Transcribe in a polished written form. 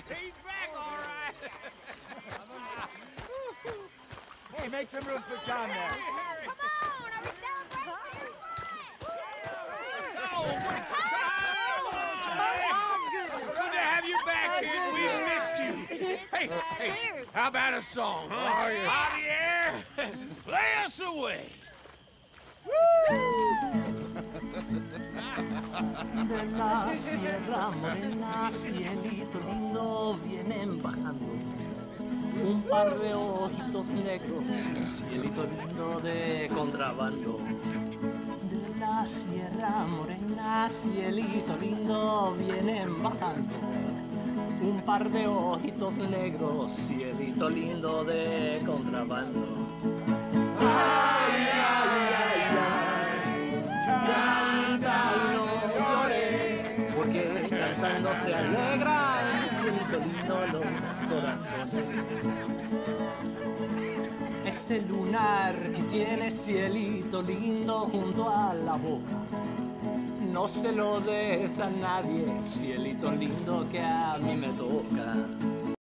He's back, all right. Hey, make some room for John there. Come on, are we celebrating? Oh, good to have you back, kid. We missed you. Hey, how about a song, huh? Javier, play us away. De la Sierra Morena, cielito lindo, vienen bajando un par de ojitos negros, cielito lindo de contrabando. De la Sierra Morena, cielito lindo, vienen bajando un par de ojitos negros, cielito lindo de contrabando. Ay, ay, ay, ay, canta y no llores, porque cantando se alegra el cielito lindo los corazones. Ese lunar que tiene cielito lindo junto a la boca, no se lo des a nadie, cielito lindo que a mí me toca.